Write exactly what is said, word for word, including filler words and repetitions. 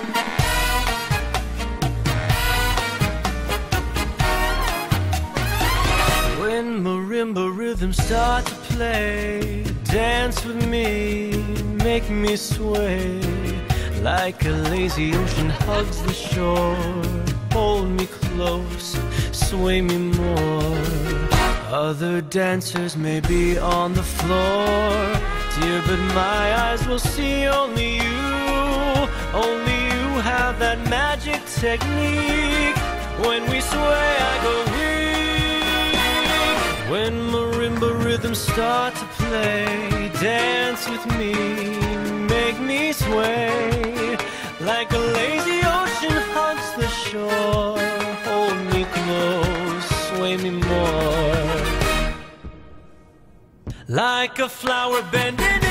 When marimba rhythms start to play, dance with me, make me sway. Like a lazy ocean hugs the shore, hold me close, sway me more. Other dancers may be on the floor, dear, but my eyes will see only you. Only you have that magic technique. When we sway, I go weak. When marimba rhythms start to play, dance with me, make me sway. Like a lazy ocean hugs the shore, hold me close, sway me more. Like a flower bending